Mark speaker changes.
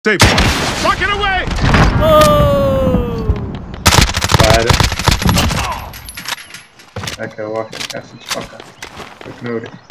Speaker 1: Safe. Rocket away!
Speaker 2: Oh!
Speaker 3: Waar? Lekker wachten, even pakken. Heb ik nodig.